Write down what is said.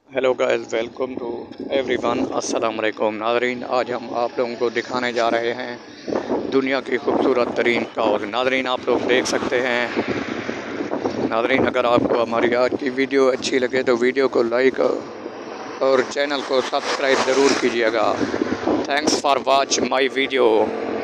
Hello guys, welcome to everyone. अस्सलाम वालेकुम Nadreen. आज हम आप लोगों को दिखाने जा रहे हैं दुनिया की खूबसूरत तरीन काउज। नादरीन, आप लोग देख सकते हैं। नादरीन, अगर आपको हमारी आज की वीडियो अच्छी लगे तो वीडियो को लाइक और चैनल को सब्सक्राइब ज़रूर कीजिएगा। Thanks for watch my video.